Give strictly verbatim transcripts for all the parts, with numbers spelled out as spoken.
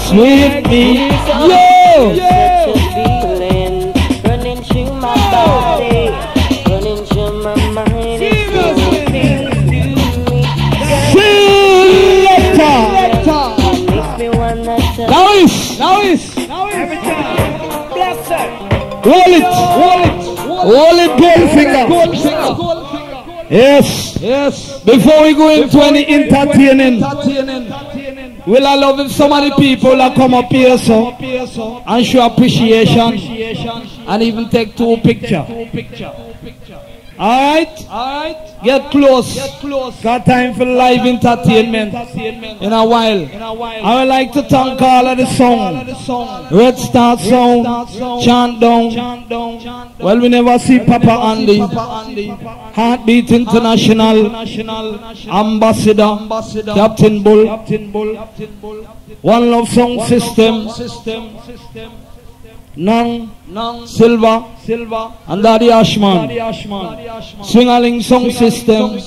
dance with me. Yo! Such a feeling running through my body, running through my mind. It's doing things to me. Selector! Makes me wanna touch. Now is, now is, now is. Every time. Bless her. Hold it, hold it, hold it, Goldfinger. Goldfinger. Yes, yes. Before we go into any entertaining, will I love if some of the people that come up here so and show appreciation and even take two pictures. Alright? Alright? Get close. Get close. Got time for live entertainment in a while. I would like to thank all of the song. Red Star Sound, Chant Down. Well, we never see Papa Andy. Heartbeat International, Ambassador, Captain Bull, One Love Sound System, Nang, Nang, Silva, Silva, and Daddy Ashman, Swingaling Sound System,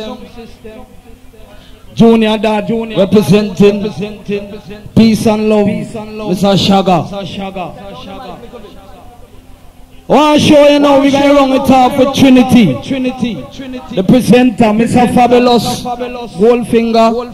Junior Dad, representing Peace and Love, Mister Shaga. I want to show you now, we're going to run it off with Trinity. The presenter, Mister Fabulous, Goldfinger,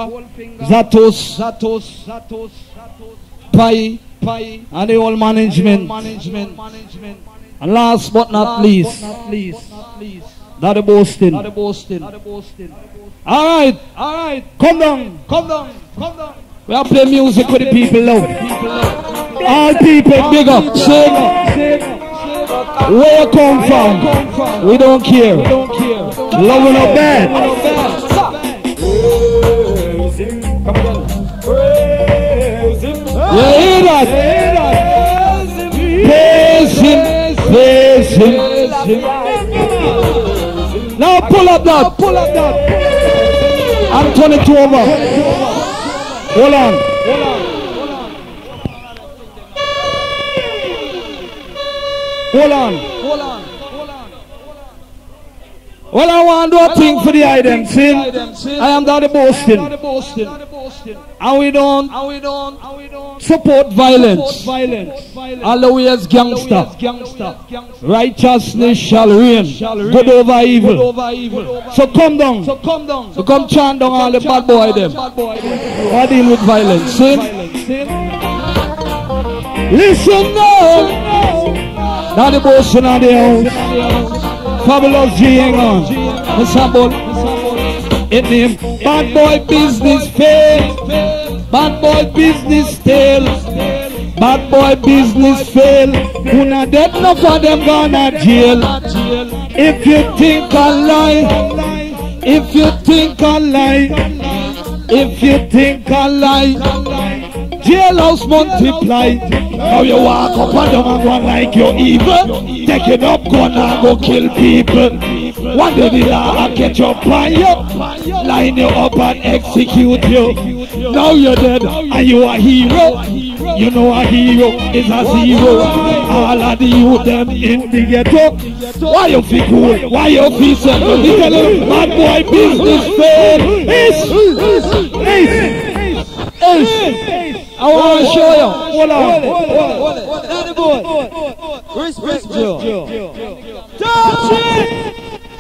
Zato, Pai, and the whole management. And last but not least, that the Boastin. Alright, alright, come down, come down, come down. We are playing music for the people now. All people, big up, sing. Where you come from? We don't care. Loving or bad. You hear that? Praise him, praise him. Now pull up that, pull up that. And turn it over. Hold on, hold on. Hold on, hold on, hold on. Well, I want to do a thing for the item. See, I am Daddy Boastin. And we don't, and we don't, and we don't support violence. Always gangster. Righteousness shall reign. Good over evil. So come down. So come down. So come chant down all the bad boy them. Or deal with violence. See? Listen now. Daddy Boastin on the house. Fabulous G hang on. Mister Bull. It name bad boy business fail. Bad boy business fail. Bad boy business fail. Who not dead enough for them gonna jail. If you think I lie, if you think I lie, if you think I lie, jailhouse multiply. Now you walk up and down and go like you're evil. Taking up gun and go kill people. One day the law will catch up on you, line you up and execute you. Now you're dead and you a hero. You know a hero is a zero. All of the youth them in the ghetto. Why you feel cool? Why you feel simple? They tell you bad boy business fail. Ace, ace, ace. I want to show you. Hold on. Hold on. Daddy boy. Respect Joe. Touch it.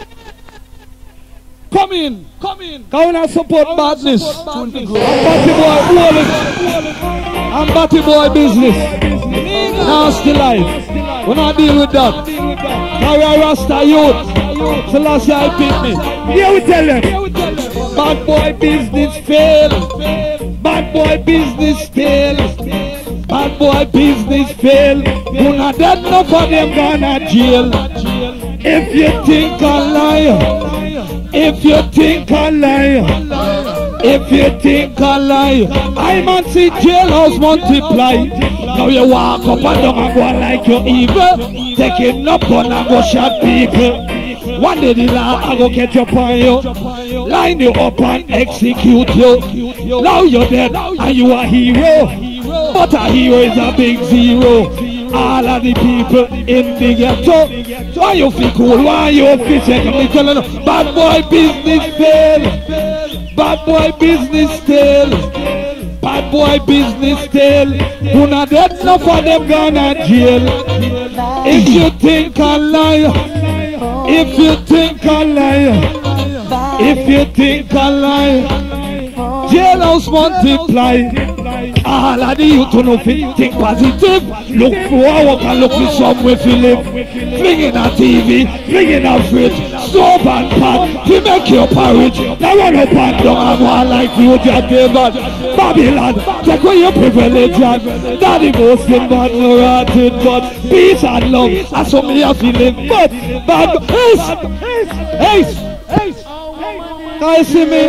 Come in. Come in. Come and support badness. I'm Batty boy. Hold it. I'm Batty boy business. Nasty life. We're not dealing with that. Now we are Rasta youth. So last year I picked me. Here we tell them. Bad boy business fail. Bad boy business fail. Bad boy business fail. Who not dead enough for them gonna jail. If you think I lie, if you think I lie, if you think I lie, I man see jailhouse multiply. Now you walk up and down and go like you're evil. Taking up gun and go shot people. One day the law I go catch up on you, line you up and execute you. Now you're dead and you a hero, but a hero is a big zero. All of the people in the ghetto, why you feel cool? Why you feel sick? I'm telling you, bad boy business fail. Bad boy business fail. Bad boy business still. Who not dead enough for them gonna jail. If you think I lie, if you think I lie, if you think I lie, jailhouse multiply. All of the youth who know fit think positive. Look forward and look for somewhere to live. Flinging a T V, flinging a fridge, soap and pot to make your porridge. Now run up and down and one like you, Jack David. Babylon, take away your privilege and daddy boasting but no rotted but peace and love. That's what me have to live. But, but, ace, ace, ace. Can you see me?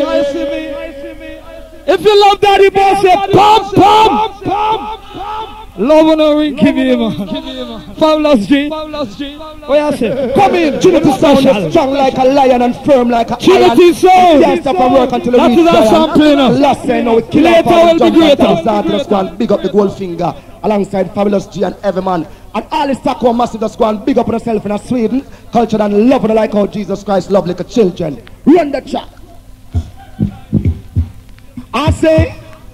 If you love daddy boss, say pam, pam, pam. Love on a ring, give me man. Fabulous G. What you say? Come in, Trinity Sound is strong like a lion and firm like a Trinity Sound. Can't stop and work until the reach giant. Last time now we kill up and jump like Zato squad. Big up the Goldfinger alongside Fabulous G and every man. And all the Stockholm massive squad. Big up on yourself in Sweden. Culture and love like how Jesus Christ love like a children. Run the track. I say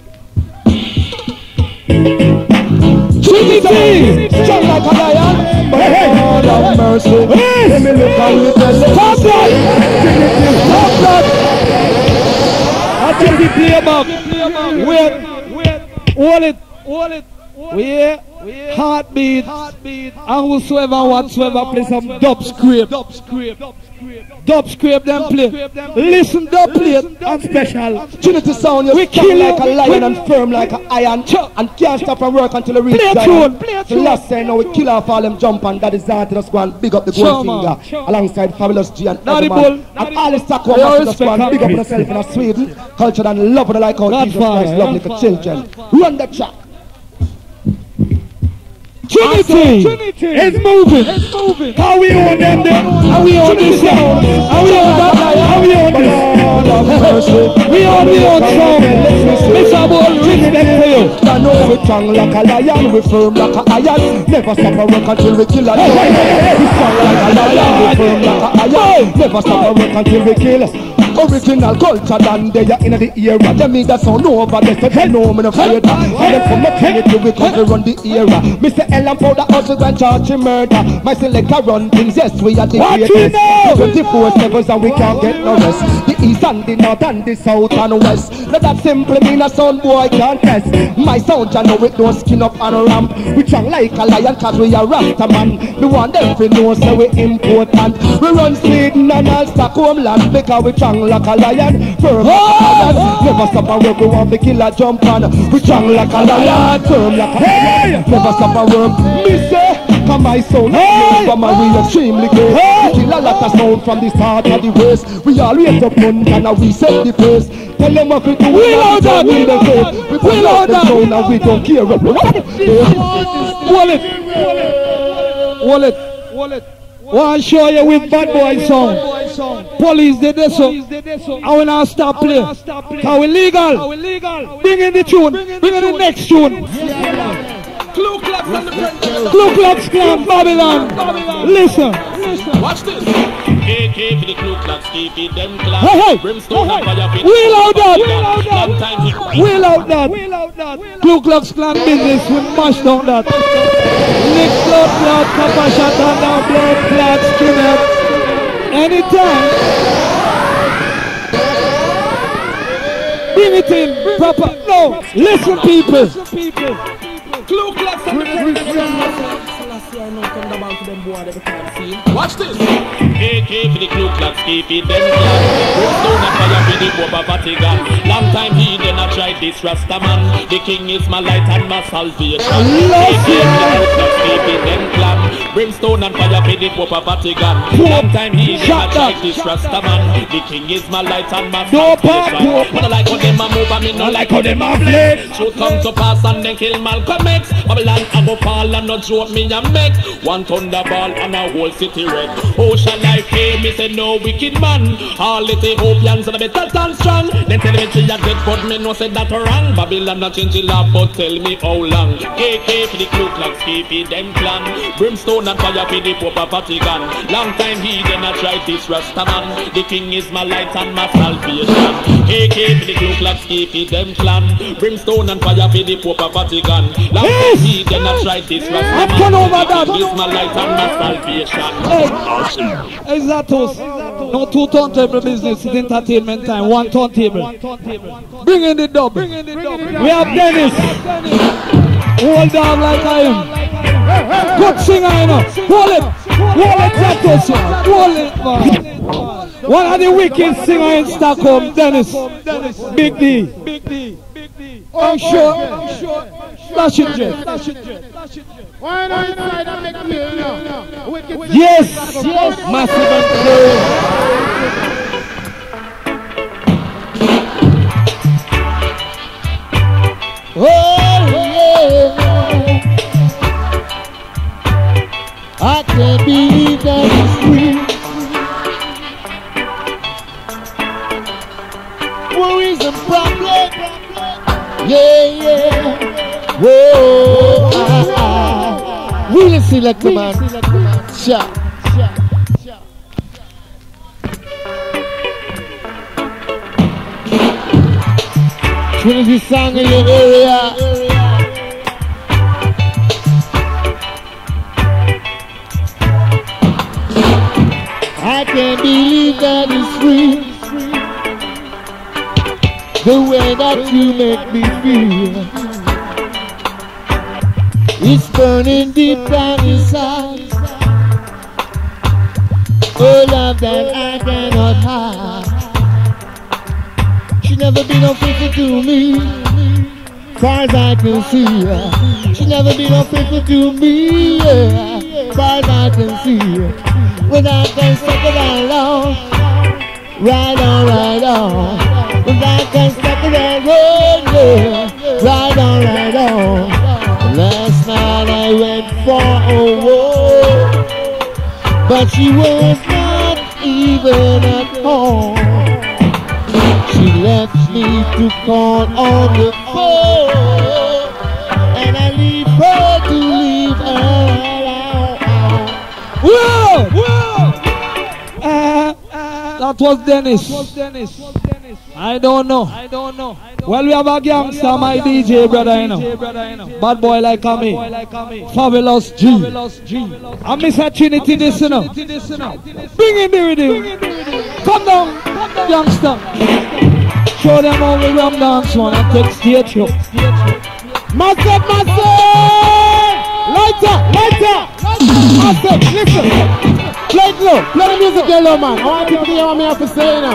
Trinity, strong like a lion, but hey, God have mercy. Let me look how you tell it. Top blood, top blood. I take the play back. Wait, wait, hold it, hold it. Wait, heartbeat, and whosoever, whatsoever, play some dub scrape. Dub scrape them play. Listen, Dubplate and special. Trinity Sound, you kill like a lion and firm like an iron. And can't stop and work until the reach giant. The last time now we kill off all them jump and that is Zato squad. Big up the Goldfinger alongside Fabulous G and everyone. And all the Stockholm massive squad. Big up yourself in Sweden. Culture and love like how Jesus Christ love like children. Run the track. Trinity, Trinity is moving. It's moving. How we on them then? How we on this sound? How we on that? How we on this? We on the on sound. It's about respect for you. I know we strong like a lion, we firm like a iron. Never stop a work until we kill a lion. We strong like a lion, we firm like a iron. Never stop a work until we kill. Original culture than they are in the era. They mean that sound over there, so they know me no afraid. And then from the creative we come to run the era. Mister Ellen for the hustle and charge murder. My selector run things, yes we are the greatest. twenty-four sevens and we can't get no rest. The east and the north and the south and west. Now that simply mean a sound boy can't test. My sound you know it don't skin up and ramp. We strong like a lion cause we are rasta man. We want them to know so we important. We run Sweden and all Stockholm land because we strong like a lion, firm like a lion. Never stop and work, we want the killer jump on. We strong like a lion, firm like a lion. Never stop and work. Me say, come my sound, hey! From my we extremely great. Hey! We kill a lot of sound from the start of the race. We always up on and we set the pace. Tell them what we do, we know that we the faith. We pull out the sound and we don't care. Wallet, wallet, wallet. Want to show you with bad boy song. Police did this so. I will not stop play. How illegal. Bring in the tune. Bring in the next tune. Ku Klux Klan, Babylon. Listen. Watch this. K K for the Ku Klux, keep it them class. Hey, hey. Brimstone and fire. Wheel out that. Wheel out that. Ku Klux Klan business will mash down that. Lick blood clot, copper shot and down blood clot, skinhead. Anytime. Bring it in proper. No, listen people. Ku Klux and watch this. K K for the Ku Klux, keep it them class. Brimstone and fire for the Boba Vatican. Long time he did not try this Rasta man. The king is my light and my salvation. K K for the Ku Klux, keep it them class. Brimstone and fire for the Boba Vatican. Long time he did not try this Rasta man. The king is my light and my salvation. But I like how them a move and me no like how them a play. Should come to pass and then kill Malcolm X. Babylon a go fall and no joke me a make. One thunderball and a whole city red. Oh shall I pay K, me say no wicked man. All the Ethiopians are better than strong. Then tell me she a get but me no say that wrong. Babylon not change the law but tell me how long. K K for the Ku Klux K for them clan. Brimstone and fire for the Pope of Vatican. Long time he then I try this Rasta man. The king is my light and my salvation. K K for the Ku Klux K for them clan. Brimstone and fire for the Pope of Vatican. Long time he then I try this Rasta man. The king is my light and my salvation. Hey, Zato, no two turntable business, it's entertainment time, one turntable. Bring in the dub. We have Dennis. Hold on like I am. Good singer, you know. Hold it. Hold it, Zato, sir. Hold it, man. One of the wicked singers in Stockholm, Dennis. Big D. I'm sure. Flash it, Jeff. Why not inside and make me know? Yes, yes, massive and clear. Oh yeah, I can't believe that it's real. Worries and problems. Yeah, yeah. Whoa, ah, ah. Really select the man. Shot. Trinity Sound in your area. I can't believe that it's real. The way that you make me feel. It's burning deep down inside. Oh, love that I cannot hide. She never been unfaithful to me, far as I can see. She never been unfaithful to me, yeah, far as I can see. When I can suck it along, right on, right on. When I can suck it along, yeah, right on, right on. Last night I went for a walk, but she was not even at home. She left me to call on the phone, and I leave her to leave her alone. Whoa! Whoa! Uh, uh, that was Dennis. I don't know. I don't know. Well, we have a gangster, my D J brother, you know. Bad boy like me. Fabulous G. I miss a Trinity this, you know. Bring in the rhythm. Come down, gangster. Show them how we ram dance one and take stage show. Massive, massive! Lighter, lighter! Massive, listen. Play it low. Play the music yellow, man. I want people to hear what I have to say now.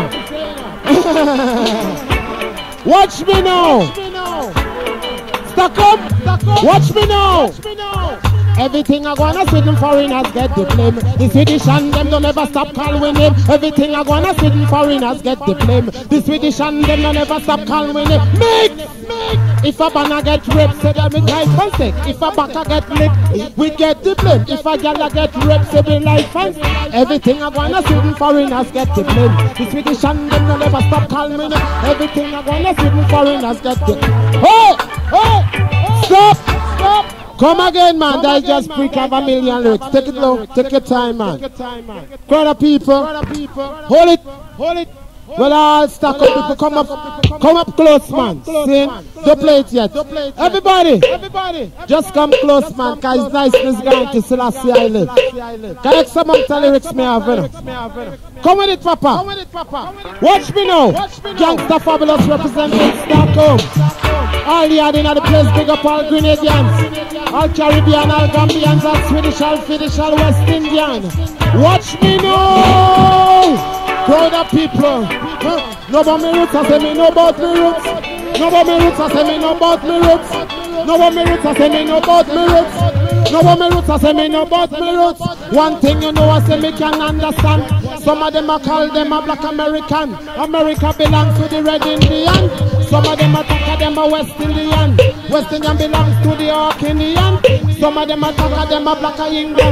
Watch me now. Stockholm. Watch me now. Everything I gonna see them foreigners get the blame. The Swedish and them don't ever stop calling him. Everything I gonna see them foreigners get the blame. The Swedish and them don't ever stop calling him. Make, make. If a banana get raped, say them it's life and sick. If a baka get licked, we get the blame. If a gala get raped, say them life and sick. Everything I gonna see them foreigners get the blame. The Swedish and them don't ever stop calling him. Everything I gonna see them foreigners get the blame. Oh, oh, stop, stop. Come again, man. That's just freak have a million lyrics. Take it low. Take your time, man. Crowd of people. Hold it. Hold it. Well, all stack up people. Come up. Come up close, man. See? Dubplate yet. Everybody. Everybody. Just come close, man. Because it's nice this guy to Selassie I live. Correct some of the lyrics me have. Come with it, Papa. Watch me now. Gangsta Fabulous representing Stockholm. All the other in the place, big up all Grenadians, all Caribbean, all Gambians, all Swedish, all Finnish, all West Indian. Watch me now! Crowd of people. Huh? No about me roots, I say me no about me roots. No about me roots, I say me no about me roots. No about me roots, I say me no about me roots. No about me roots, I say me no about me roots. One thing you know, I say me can understand. Some of them I call them a black American. America belongs to the red Indian. Some of them attack them a West Indian. West Indian belongs to the Hawk Indian. Some of them attack them a black England.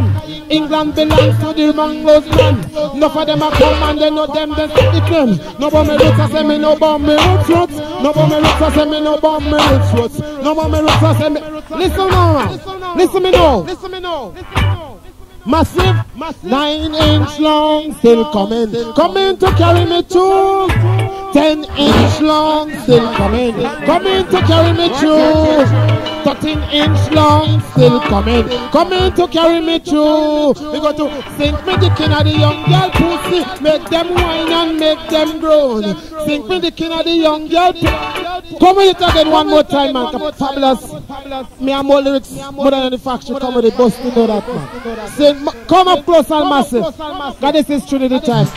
England belongs to the Mongols man. Enough of them a come and they know them, they stick it them. No bomb me roots, I say me no bomb me roots. No bomb me roots, I say me no bomb me roots. No bomb me roots, I say me. Listen now, listen me now. Listen me now. Massive, nine inch long, still coming, coming to carry me through. Ten inch long, still coming, coming to carry me through. Thirteen inch long, still coming, coming to carry me through. We got to sink me dick in the young girl pussy, make them whine and make them groan. Sink me dick in the young girl pussy. Come with it again one more time, man. Fabulous. Me and more lyrics, more than any faction. Come with it, Boastin, know that, man. Sing, come up close and massive. God, this is Trinity time.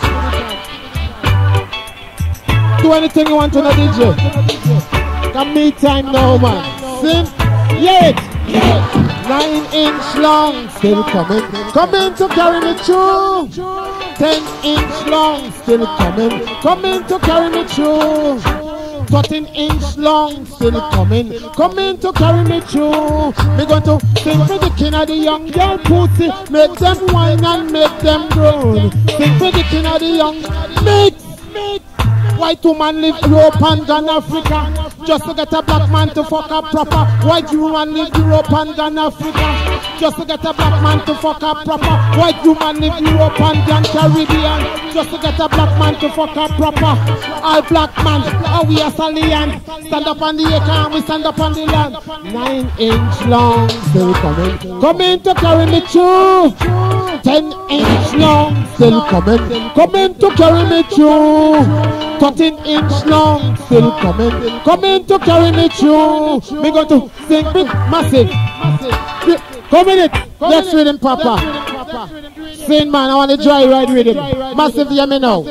Do anything you want to the D J. Come me time now, man. Sing, yeah it. Nine inch long, still coming, coming to carry me through. Ten inch long, still coming, coming to carry me through. Thirteen inch long, still coming, coming to carry me through. Me going to sing for the king of the young girl pussy, make them whine and make them groan. Sing for the king of the young, mix, mix. White woman live Europe and gone Africa, just to get a black man to fuck up proper. White woman live Europe and gone Africa, just to get a black man to fuck up proper. White woman live Europe and gone Caribbean, just to get a black man to fuck up proper. All black man, oh we are Salian. Stand up on the acre and we stand up on the land. Nine inch long, still coming, coming to carry me through. Ten inch long, still coming, coming to carry me through. Thirteen inch long, still coming, coming to carry me through. Me going to sing big, massive. Come in it, let's rhythm, Papa. Sing, man, I want to dry ride rhythm. Massive, hear me now.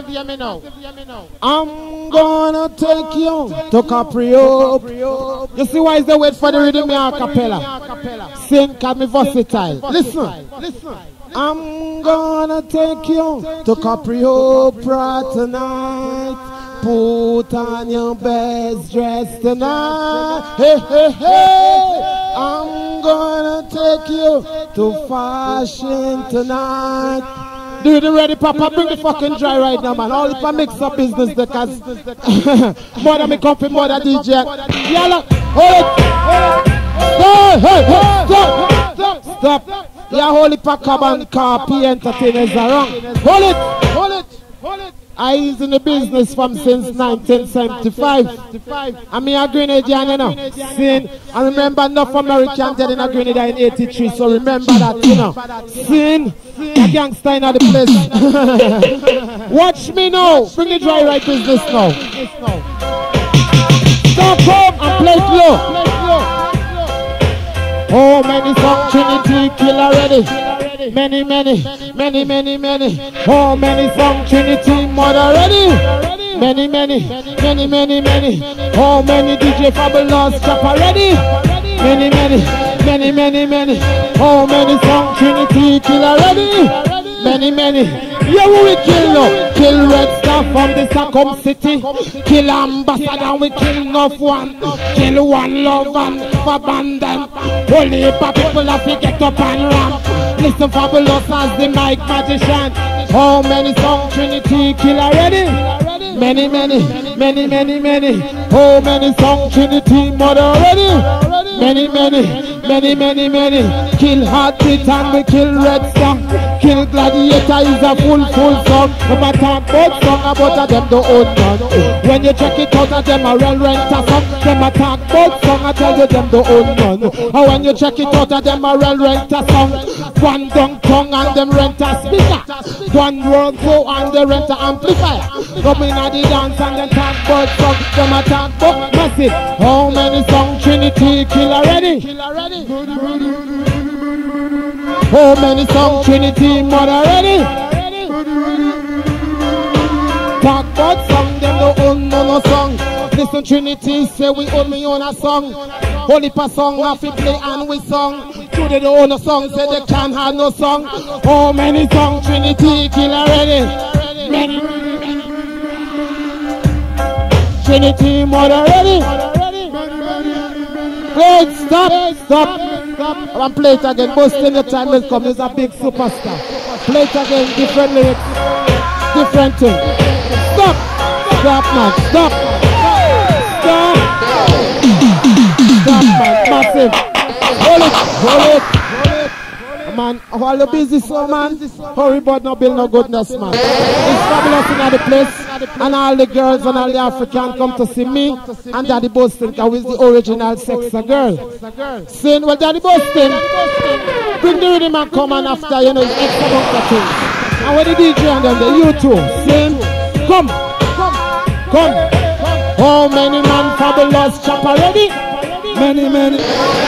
I'm gonna take you to Caprio. You see why is the wait for the rhythm, me a cappella? Sing, cause me versatile. Listen, listen. I'm gonna take you to Capri Opera tonight. Put on your best dress tonight. Hey, hey, hey. I'm gonna take you to fashion tonight. Do you ready, Papa? Bring the fucking dry right now, man. All if I mix up business, because more than me comfy, more than D J. Yeah, look. Hold it. Hey, hey, hey. Stop. Stop. Stop. Yeah, holy pack up and car P entertainers are wrong. Hold it, hold it, hold it. I is in the business from since nineteen seventy-five. I mean a Grenadian, you know. Sin, I remember enough American dead in a Grenada in eighty-three, so remember that, you know. Sin, a gangster in the place. Watch me now. Bring the dry right business now. Stop home and play slow. Oh, many song Trinity kill already. Many, many, many, many, many. Oh, many song Trinity mod already. Many, many, many, many, many. Oh, many D J Fabulous chop already. Many, many, many, many, many. Oh, many song Trinity kill already. Many, many. Yeah, we will kill no. Kill Red Star from the Stockholm City. Kill Ambassador, we kill enough one. Kill one love and abandon. Only if people have to get up and ramp. Listen, Fabulous as the mic magician. How many songs Trinity kill already? Many, many, many, many, many. How many songs Trinity murder already? Many, many, many, many, many. Kill Heartbeat and we kill Red Star. Kill Gladiator is a full, full song. If I talk about song about a them the own none. When you check it out, a them a real rent a song. Them a talk about song, I tell you them the own none. And when you check it out, a them a real rent a song. One dung tongue and them rent a speaker. One world go and they rent a amplifier. Come in at the dance and then talk about song. Them a talk about massive. How many songs Trinity kill already? Kill already. How many songs Trinity mud already? Talk about song, them no own no no song. Listen, Trinity say we own me own a song. Only per song have to play and we song. Two they don't own a song, say they can't have no song. How many songs Trinity kill already? Many. Trinity mud already? Wait, stop, stop. And play it again. Boastin, your time will come. He's a big superstar. Play it again. Different lyrics. Different thing. Stop. Stop, man. Stop. Stop. Stop, man. Massive. Hold it. Hold it. Man, all the busy so man, hurry but no build no goodness man. It's fabulous in the place, and all the girls and all the Africans come to see me and Daddy Boastin, who is the original sexy girl. Saying, well Daddy Boastin, bring the rhythm and come on after, you know, it's extra bunker things. And when the D J and then the you too, saying, come, come. How many man fabulous chop already? Many, many.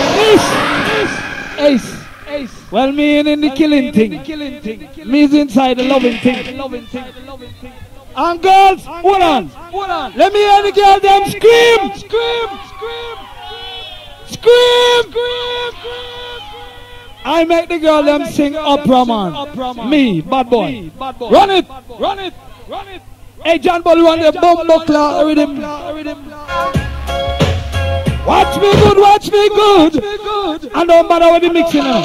Ace, ace. Well, me ain't in the killing thing. Me's inside the loving thing. And girls, hold on. Let me hear the girl them scream. Scream. Scream. I make the girl them sing opera, man. Me, bad boy. Run it. Run it. Run it. Hey, John Ball, run the bumbo claw rhythm. Watch me good, watch me good. And don't matter what the mixing now.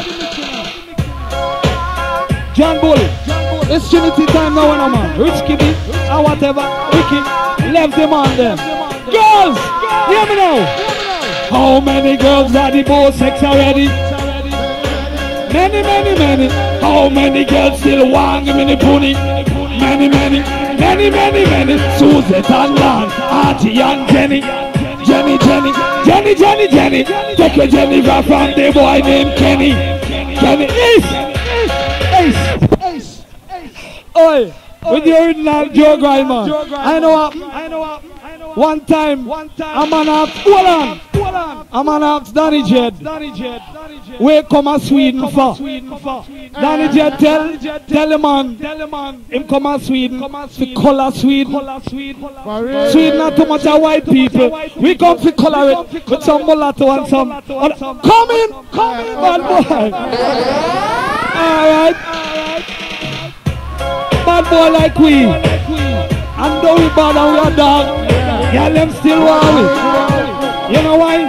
John Bull, it's Trinity time now, when man. Rich Kiddy, or whatever, Ricky, left them on them. Girls, hear me now. How many girls are the boss sex already? Many, many, many. How many girls still want give me the pony? Many, many, many, many, many. Suzette and Lan, Artie and Jenny. Jenny, Jenny, Jenny, Jenny, Jenny. Take a Jennifer from the boy named Kenny. Kenny is. Ace, ace, oi, with the original Joe Grind, man. I know what, I know what, one time, a man asked, hold on, hold on, a man asked Danny Jed, where come a Sweden for? Danny Jed tell, tell the man, him come a Sweden, to color Sweden. Sweden not too much of white people. We come to color it with some mulatto and some, come in, come in, bad boy. Alright, bad boy like we, and though we bad and we are dog, yeah, them still want we. You know why?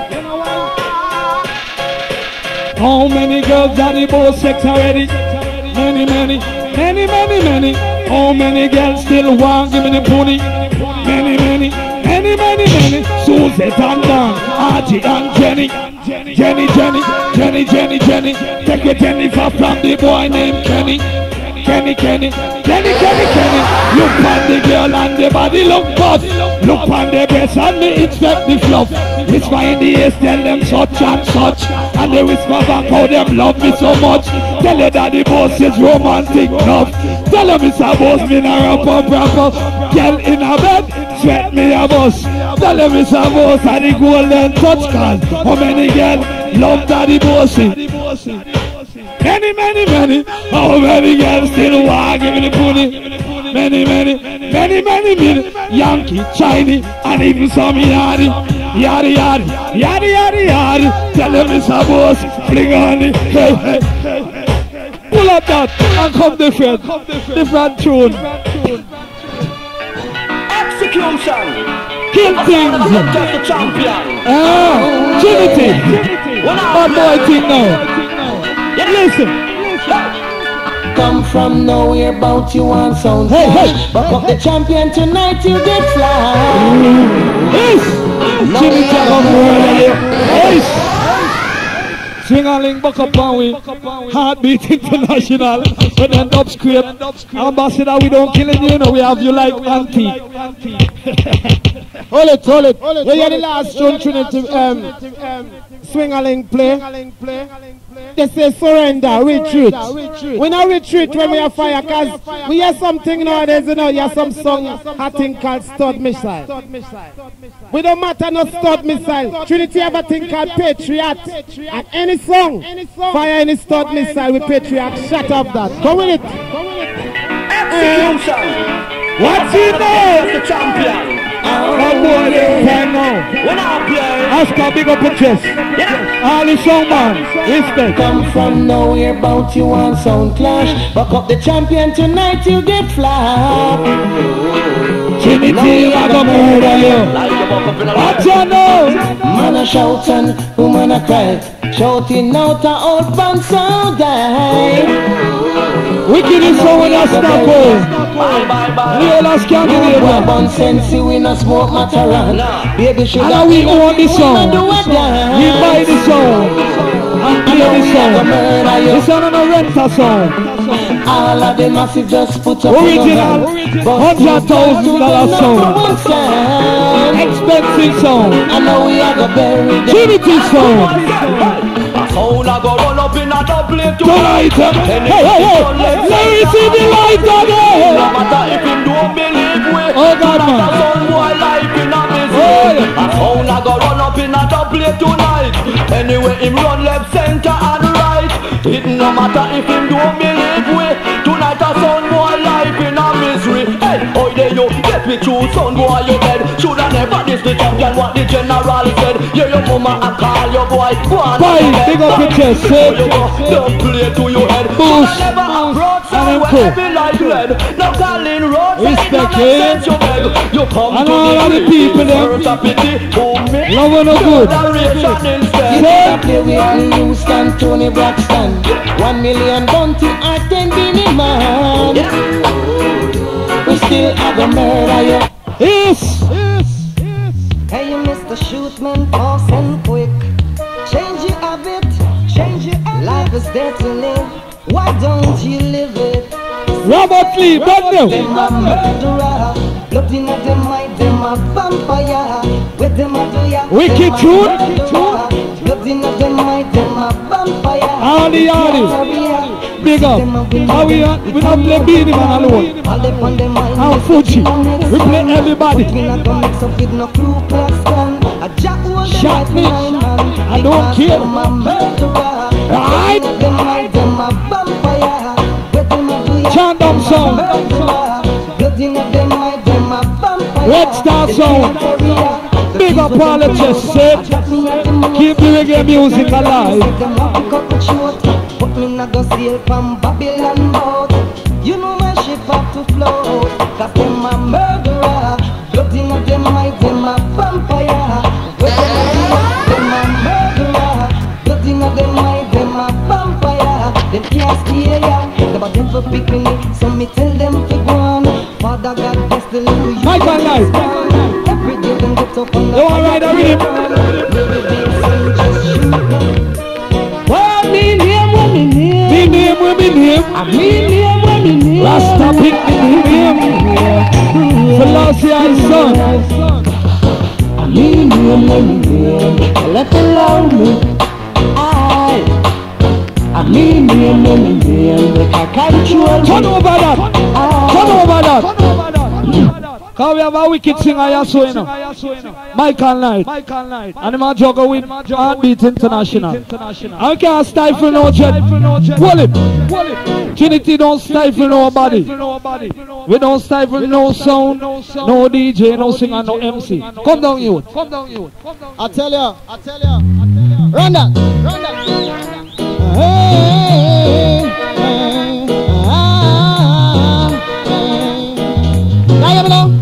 How many girls are the boss sex already? Many, many, many, many, many. How many girls still want give me the pony? Many, many, many, many, many. Suzette and Dan, Artie and Jenny. Jenny, Jenny, Jenny, Jenny, Jenny. Take a Jennifer from the boy named Kenny. Kenny, Kenny, Kenny, Kenny, Kenny. Look on the girl and the body look good. Look on the breast and me expect the fluff. Whisper in the ears, tell them such and such. And they whisper back how them love me so much. Tell her that the boss is romantic enough. Tell her Mister Boss me na rap up, rap up. Girl in a bed, sweat me a bus. Tell her Mister Boss and the golden touch card. How many girls love Daddy Bossy? Many, many, many. How many girls still want give me the pony? Many, many, many, many, many. Yankee, Chinese, and even some yardy. Yardy, yardy, yardy, yardy, yardy. Tell them Mister Boss, fling on it. Hey, hey, hey. Pull up that and come different. Different tune. Execution. Kill things. Ah, Trinity. Bad boy thing now. Listen. Come from nowhere, bout you on sound. Hey, hey. Buck up the champion tonight, you get fly. Yes. Jimmy Yes. Swing-a-ling, buck up and we Heartbeat International. When they end up scrape. Ambassador, we don't kill it, you know. We have you like antique. Hold it, hold it. We hear the last tune, Trinity. Um, Swing-a-ling play. They say surrender, retreat. We not retreat when we are fire, because we hear something nowadays, you know, you have some song, I think called stud missile. We don't matter no stud missile. Trinity have a thing called patriot. And any song, fire any stud missile with patriot, shut up that. Come with it. Execution. What's in there? The champion. Bad boy, this time now. When I play, Oscar, big up your chest. yeah. All the song man, respect. Come from nowhere, bout you on sound clash. Buck up the champion tonight, you get fly. Trinity, I got murder you. What you know? Man a shout and woman a cry, shouting out a old band so die. Wicked is so when I Stockholm. Real Scandinavia. One sense we no smoke Mataran. Baby should and we own the song. We buy the song and play the song. This one on a rental song. All of the massive just put up original hundred thousand dollar song. Expensive song. I know we are gonna bury them. Trinity Sound. Sound a go roll up in a Dubplate tonight. Hey, hey, hey. Let me see the light again. No matter if him don't believe we. Oh God, man. Some boy life in a misery. A sound a go run up in a Dubplate tonight. Anyway, him run left, center and right. It no matter if him don't believe we. Tonight a sound boy life in a misery. Hey, oh there you get me through, sound boy you dead. Shoulda never diss the champion what the general said. Yeah, your mama a call your boy. Go on. Big up your chest, say. Don't play to your head. Boost. Never approach somewhere heavy like lead. Now calling road. Respect it. You come and to all of the people there. Love and no good. Say. Play with me, Houston, Tony Braxton. One million bounty or ten billion man. We still have a murder, yeah. Yes. Yes. Yes. Hey, you Mister Shootman, fast and quick. Change your habit, change your habit. Life is there to live. Why don't you live it? Robert Lee, brand new. Them a murderer, looking at them like them a vampire. With them a do ya? Wicked tune. Looking at them like them a vampire. Hardy, hardy. Big up. How we are? We don't play Beanie Man alone. And Fuji. We play everybody. Shot me. I don't care. Right? Chant them song. Red Star song. Big up all the chest set. Keep the reggae music alive. Put me na go sail from Babylon boat. You know my ship have to float. Cause them a murderer. Blooding of them might them a vampire. With them a murderer. Blooding of them might them a vampire. Them can't steal ya. Them a them for picking me. So me tell them to go on. Father God bless the little you. My God, life. Every day them get up on the you want to ride a rhythm? Well, me name, well, me name. Me name, well, me name. I mean name, well, me name. Rasta pick me name. Philosophy son. I mean name, well, me name. Let alone me. I I mean name, well, me name. Make a control. Turn over that. Turn over that. Cause we have a wicked singer here, so you know. Michael Knight. And him a juggle with Heartbeat International. I can't stifle no jet. Pull it. Trinity don't stifle nobody. We don't stifle no sound, no D J, no singer, no M C. Come down, youth. Come down, youth. I tell you, I tell you. Run that, run that. Hey, hey, ah, hey. Now you know.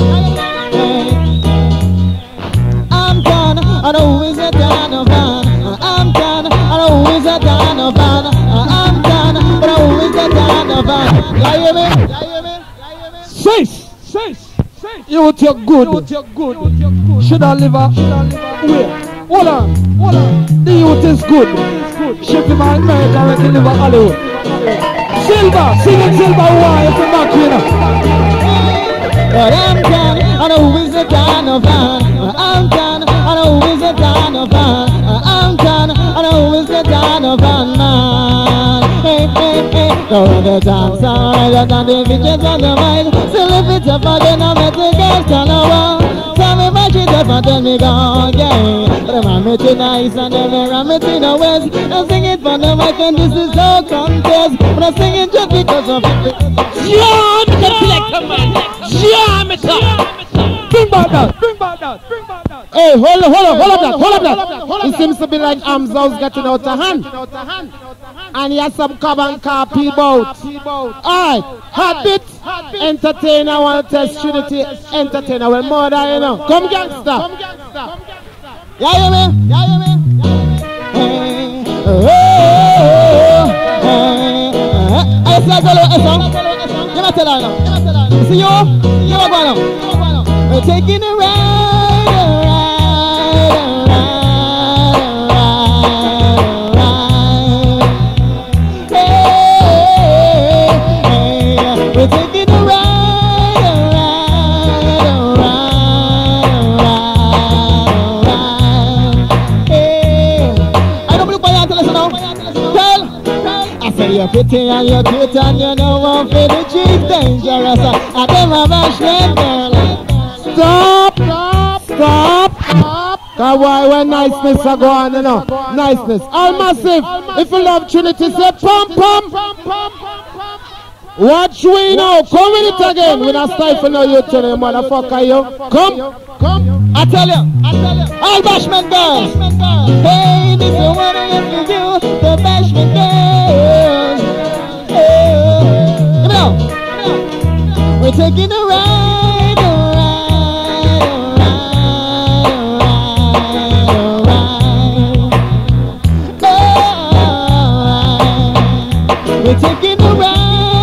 I'm done. I know who is a done of man. I'm done. I know who is a done of man. I'm done. But I know who is a done of man. You hear me? You hear me? Six, six, six. You you're good. You're good. Should I live a wait? Hold on, hold on. The youth is good. Ship him out America and he live a Hollywood. Silver, singing Silver, why if you're back here? But I'm done, I know who is a kind of man. I'm done, I know who is a kind of man. I'm done, I know who is a kind of man. Hey, hey, hey, go on the dance, alright, and the bitches on the mic. Still if it's up again, I met the girls turn around. Tell me my shit up and tell me go, yeah. But I'm on me to nice and then I'm me to the west. I'm singing for the mic and this is no contest. But I'm singing just because of it. Yeah, the selector man. Yeah, me talk. Bring back that. Bring back that. Bring back that. Hey, hold on, hold on, hold up that, hold up that. It seems to be like Amzo's getting out of hand. And he has some carbon car P-boat. Alright, Heartbeat, entertainer, want to test Trinity, entertainer, well more than you know. Come gangster. Yeah, hear me? Yeah, hear me? I say, go look, song. You must tell her now. See you? You are going now. We're taking a ride, a ride, a ride, a ride. We're taking a ride, a ride, a ride, a ride. Hey, I don't look by you until listen now. Tell, I say you're pretty and you're cute and you know one for the cheese dangerous. I them a bashment girl. Stop, stop, stop, stop. Cause why when niceness are going, you know, niceness. All massive. If you love Trinity, say pump, pump, pump, pump. Watch we now. Come with it again. We not stifle no you tell you, motherfucker, you. Come, come. I tell you, I tell you. All bashment girls. Hey, this is what I have to do. The bashment girls. Hey, give me now. We're taking a ride, a ride, a ride, a ride. We're taking a ride.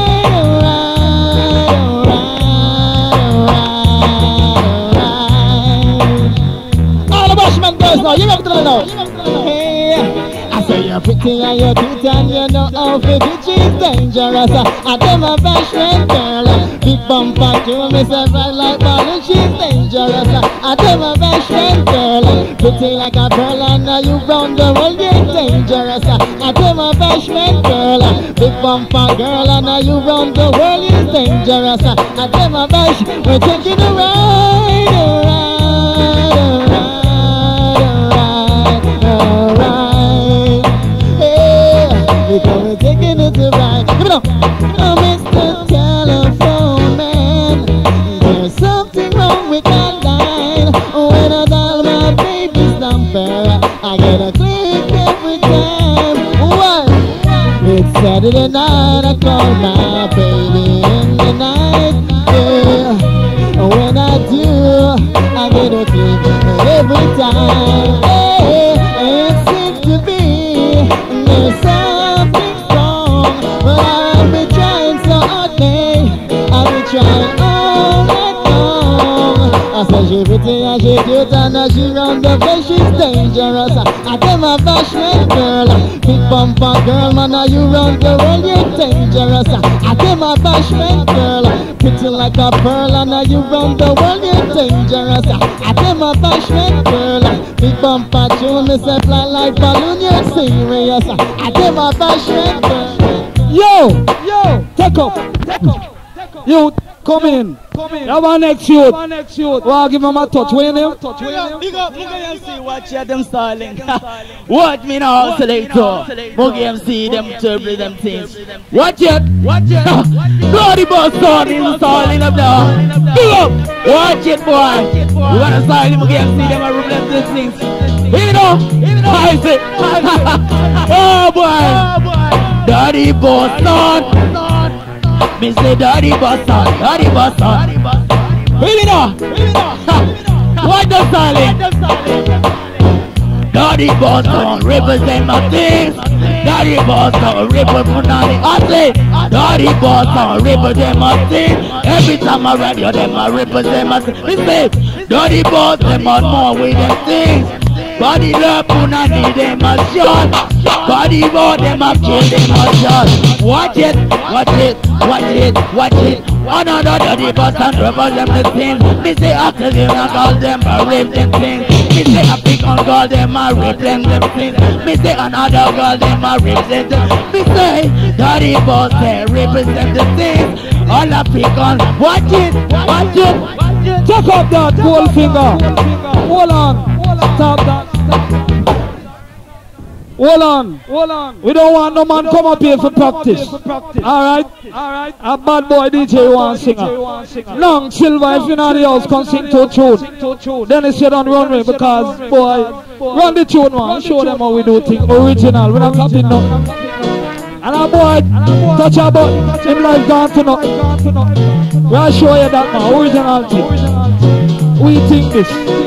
No, you have to know. Hey, I say you're pretty and you're cute and you know how fifty she's dangerous. I them a bashment girl. Big bumper to myself right like ball. She's dangerous. I them a bashment girl. Pretty like a pearl and now you round the world you're dangerous. I them a bashment girl. Big bumper girl and now you round the world you're dangerous. I them a bash. We're taking a ride, a ride, a ride. Because we're taking it to ride. Give it up. Oh, Mister Telephone Man, there's something wrong with my line. When I dial my baby's number, I get a click every time. What? It's Saturday night, I call my baby in the night. Yeah. When I do, I get a click every time. Hey, it seems to be there's something wrong, but I've been trying so hard, babe. I've been trying all night long. I said she pretty and she cute and now she round the place, she's dangerous. I tell my bashment girl, big bumper girl, man, now you round the world, you're dangerous. I tell my bashment girl, pretty like a pearl and now you round the world, you're dangerous. I tell my bashment girl, big bumper tune, me say fly like balloon, you're serious. I tell my bashment girl. Yo, yo, take up, take up. You come in. Come in. That one next youth. One next youth. Well, give him a touch. Where you name? Touch. Where you name? Big up, big up M C. Watch ya them styling. Watch me now, Selector. Boogie M C, them turbo, them things. Watch it. Watch it. Bloody Boastin installing up now. Big up. Watch it, boy. You wanna style him, Boogie M C, them are room them things. Here you know. I say. Oh boy. Daddy Boastin. Me say Daddy Boastin, Daddy Boastin. Really now? What the styling? Daddy Boastin represent my things. Daddy Boastin represent my things. Daddy Boastin represent my things. Every time I ride you, them I represent my things. Me say Daddy Boastin them on more with them things. Body love puna need them a shot. Body boy them a kill them a shot. Watch it, watch it, watch it, watch it. Another Daddy Boastin represent the thing. Me say after them I call them a rape them thing. Me say I pick on girl them a rape them them thing. Me say another girl them a rape them them. Me say Daddy Boastin represent the thing. All I pick on, watch it, watch it. Check out that Goldfinger. Hold on. Stop that. Hold on. Hold on. We don't want no man come up here for practice. Alright? Alright. A bad boy D J wants singer. Long Silver, if you're not in the house, come sing to a tune. Then it's sit on the runway because, boy, run the tune, man. Show them how we do things. Original. We're not clapping no. And a boy, touch a button. Him life gone to nothing. We'll show you that, man. Original thing. We think this.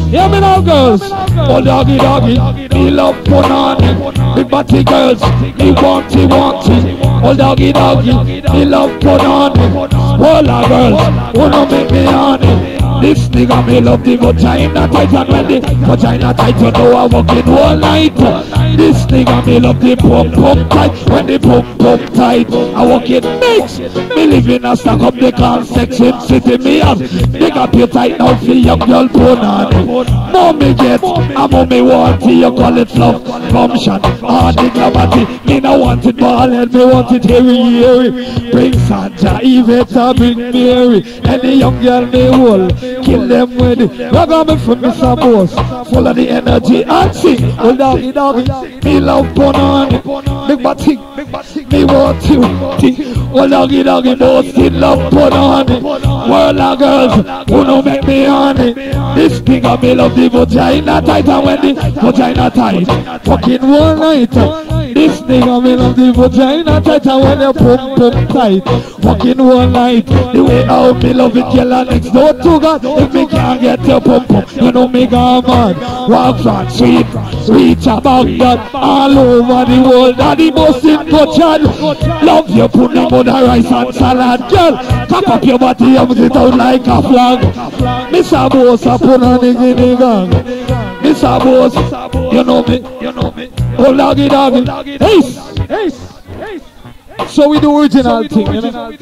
Hear me now, girls. Oh, doggy, doggy. Me love punani. Big body girls. Me want it, want it. Oh, doggy, doggy. Me love punani. All our girls. Wanna make me honey. This nigga me love the vagina tight, and when the vagina tight, you know I walk in all night. This nigga me love the pump pump tight, when the pump pump tight, I walk in mix. Me live in a Stockholm, they can't section city me up. They got you tight now for young girl punani. Mommy get, and mommy want it, you call it love function. Ah, the glamity, me no want it ball and me want it hairy hairy. Bring Santa, Yvette, bring Mary, any young girl me will. Kill them with it. You're coming from Mister Boss, full of the energy and sing. Oh, doggy, doggy, me love punani. Big body, me want you. Oh, doggy, doggy, Boastin love punani. World of girls, who don't make me honey. This thing I me love the vagina tight, and when the vagina tight, fucking one night. This thing I me love the vagina tight, and when the pump pump tight, fucking one night. The way how me love it, girl, next door to God. If me can't get your pump pump, you know me gone mad. Walk from sweet, reach about that all over the world. Daddy Boastin butchered. Love your pudding, butter, rice and salad, girl. Cock up your body, and it out like a flag. Mister Boss, I put on the guinea gang. Mister Boss, you know me, you know me. Oh, doggy, doggy. Hey, hey, hey. So we do original thing, you know.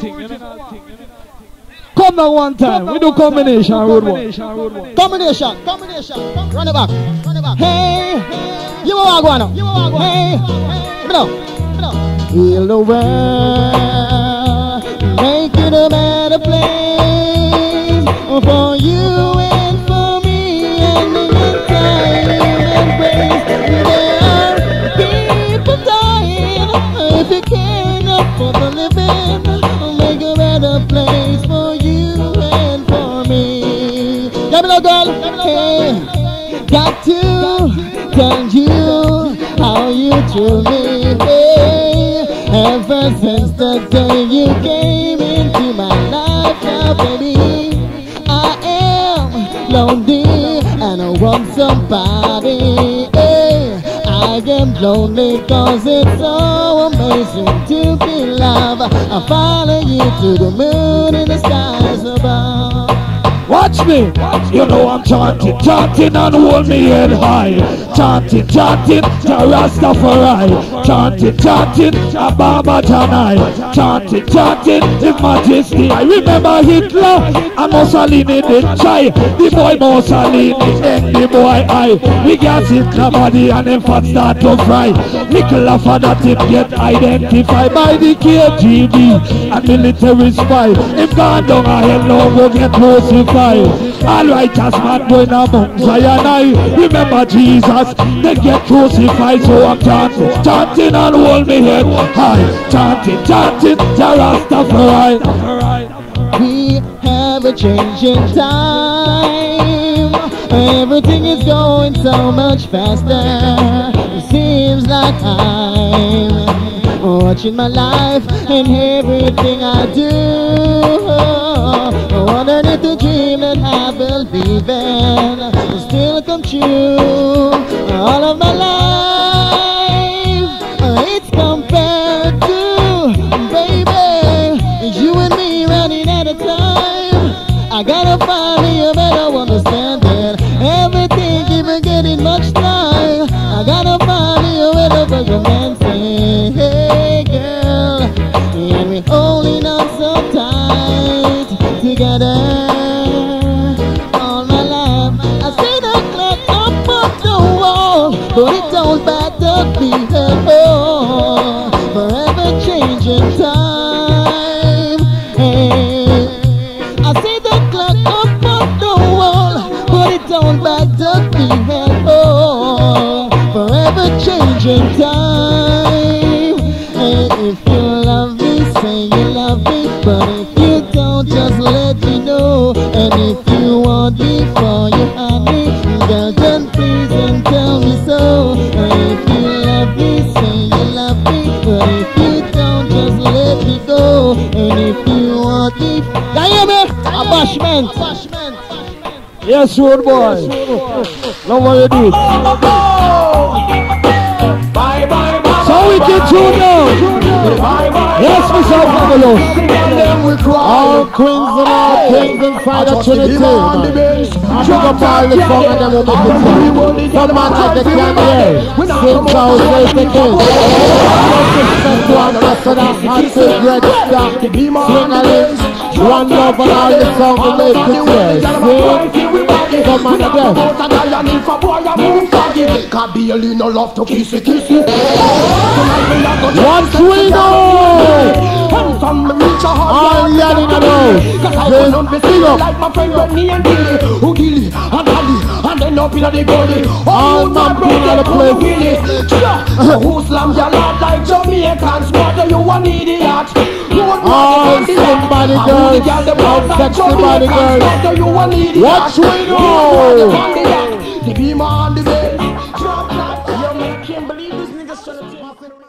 Come now one time, we do combination road one. Combination, combination, run it back, run it back. Hey, you want to go now? Hey, give me now, give me now. Heal the world, make it a better place for you and for me and the entire embrace. There are people dying if you care enough for the living, make a better place for you and for me. Let me know, girl. Hey, got to tell you how you thrill me. Hey, ever since the day you came into my life, now baby, I am lonely and I want somebody. Hey, I am lonely cause it's so amazing to be loved. I follow you to the moon and the skies above. Watch me, you know I'm chanting, chanting and hold me head high. Chanting, chanting, to Rastafari. Chanting, chanting, Ababa Janai. Chanting, chanting, His Majesty. I remember Hitler and Mussolini did try. The boy Mussolini and the boy I. We gas it the body and them fat start to fry. Little of that tip get identified by the K G B and military spy. If God don't hell no go get crucified. All righteous man going among Zion. I remember Jesus, they get crucified, so I'm chanting, chanting and hold me head high. Chanting, chanting, Rastafari. We have a change in time. Everything is going so much faster. It seems like I'm watching my life and everything I do. Wondering if the dream that I believe in will still come true. All of my life, it's compared to, baby, you and me running out of time. I gotta find me a better understanding. Everything even getting much time. I gotta find me a better romancing. Hey girl, and we're holding on so tight together. All my life I see the clock up on the wall, but it don't matter be at all. Forever changing time. Hey, I see the clock up on the wall, but it don't matter be at all. Forever changing time. Hey, if you love me, say you love me, but if you don't, just let me know. And if you want me for your honey, girl, then please and tell me so. And if you love me, say you love me, but if you don't, just let me go. And if you want me, can you hear me? A bashment. Yes, road boy. Love what you do. Bye bye bye. So we can tune now. Yes, Mister Fabulous. All queens and all kings inside the Trinity. I pick up all the song and then we'll make it fun. Some man like the candy. Since I was raised the king. Disrespect to our rest of that hot cigarette stuff. Swing a lick. One love and all the song we make it clear. See? Some man again. Can't be a little love to kiss it, kiss it. Once we know. All yelling in the nose. Big up. Like my friend Rodney and Billy, who Gilly and Dolly, and then up in the Goldie. All man put on the place. Who slam your lad like Jamaicans? What do you want, idiot? All somebody girls, all sexy body girls. Watch we know. The beam on the bed. You can't believe this nigga's trying to take my thing.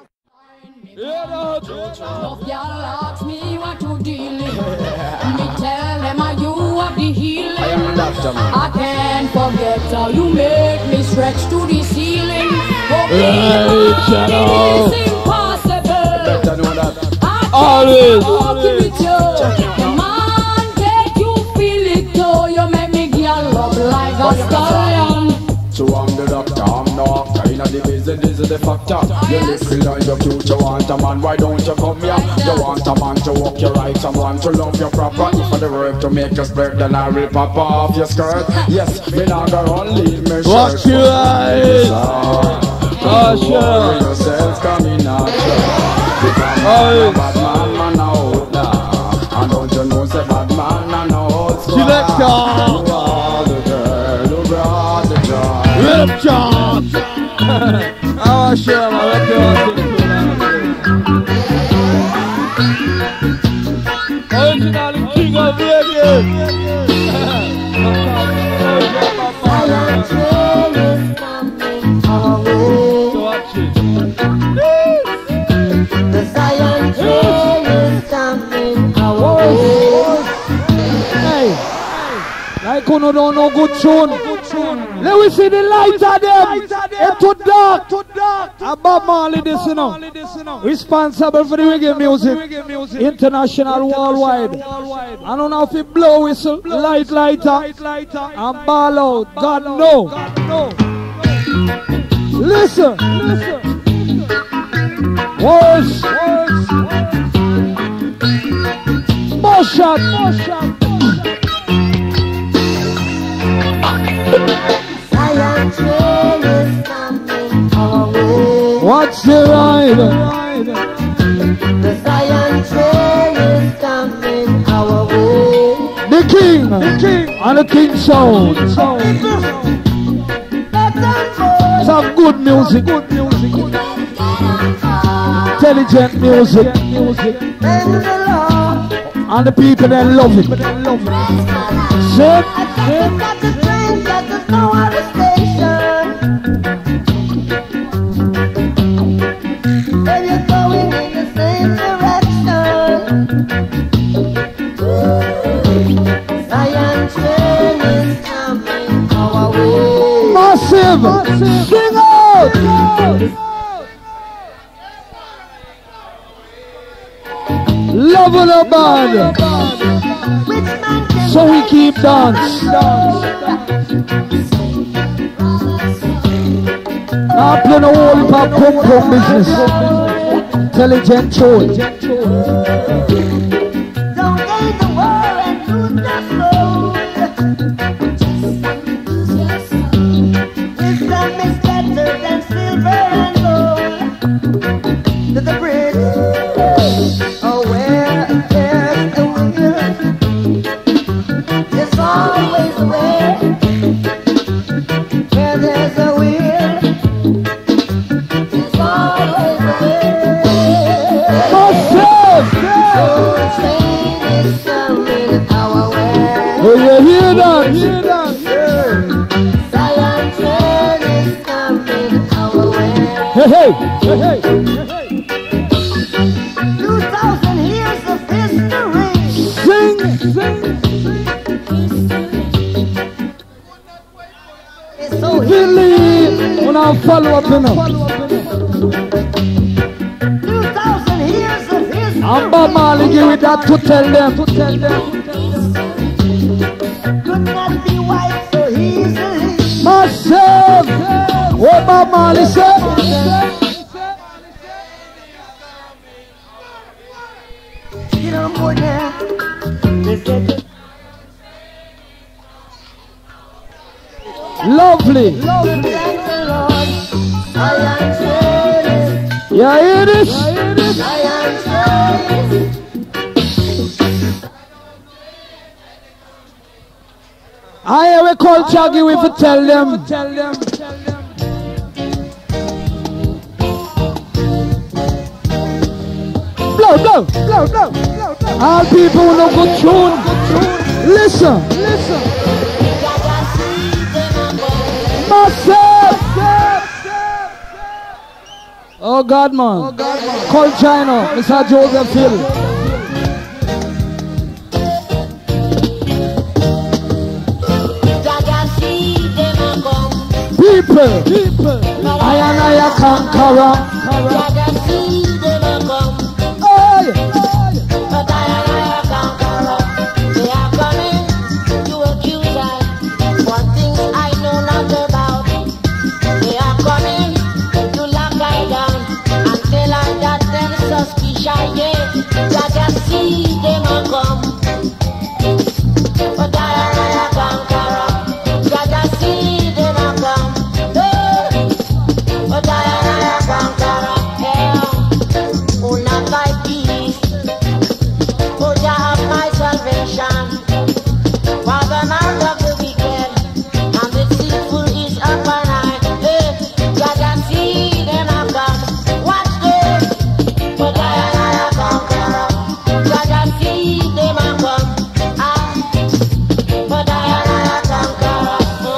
Y'all ask me what to deal with. Me tell them are you have the healing. I am doctor, man. I can't forget how you make me stretch to the ceiling. Oh, Right, it is impossible. Better know that. Always. Always. Come on, get you feel it though. You make me girl up like a stallion. So I'm the doctor, I'm the doctor. In the business, this is the factor. You live in your future, want a man, why don't you come here? You want a man to walk your right, someone to love you proper. If I the work to make you spread, then I will pop off your skirt. Yes, me not go on, leave me shirt. Watch your eyes. Oh, sure. Yourself coming out. Because I'm a bad man, man, out now. And don't you know, say bad man, man, out. Selector. You are the girl who brought the joy. Rip John. Oh, sure, my record. Original king of reggae. Silent train is coming our way. Watch it. The silent train is coming our way. Hey, like you don't know good tune. Let me see the light of them. It's too dark. Above Marley this, you know. Responsible for the reggae music. International, worldwide. I don't know if it blow whistle, light lighter, and ball out. God no. Listen. Worse. More shot. Silent train is coming our way. What's the ride? The silent train is coming our way. The king, the king, and the king sound. Some good music, good music, intelligent music, and the people that love it. Sit, sit. There's no other station. When you're going in the same direction. Zion train is coming our way. Massive, sing out. Loving the band, so we keep dance. Now play the whole pop pum pum business. Intelligent tune. Don't gain the war and lose the soul. Wisdom is better than silver and gold. To the bridge, oh where there's a will, there's always a way. Where there's a will, there's always a way. Train is coming our way. Oh, you hear that? Hear that? Zion train is coming our way. Hey, hey, hey, hey. Two thousand years of history. Sing, sing. now follow up, you know. Two thousand years of history. I'm Bob Marley give it that to tell them. To tell them. Could not be wiped so easily. Myself. What Bob Marley said? Get on board now. Lovely. Lovely. I am saved. You hear this? I am saved. I have a call Chaggy with to tell them. Blow, blow, blow, blow, blow. All people who know good tune. Listen, listen. Myself. Oh God, man. Oh God, man. Call China, Mister Joseph Hill. People, people, I and I a conqueror. Hey, But I and I a conqueror. They are coming to accuse us for things I know not about. They are coming to lock I down and tell I that them suspicious. Yeah, that I see them a come. But I and I a conqueror. That I see them a come. But I and I a conqueror. Hell, oh not my peace. Oh, Jah have my salvation. Father, not of the wicked, and the deceitful is up and high. Hey, Jah can see them a come. Watch them. But I and I a conqueror. Jah can see them a come. Ah, but I and I a conqueror. Oh.